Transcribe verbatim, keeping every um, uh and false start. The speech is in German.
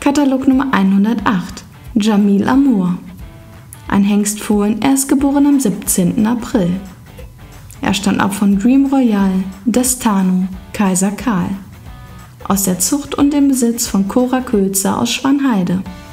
Katalog Nummer hundertacht. Jamil Amour. Ein Hengstfohlen, erstgeboren am siebzehnten April. Er stammt ab von Dream Royal, Destano, Kaiser Karl. Aus der Zucht und dem Besitz von Cora Külzer aus Schwanheide.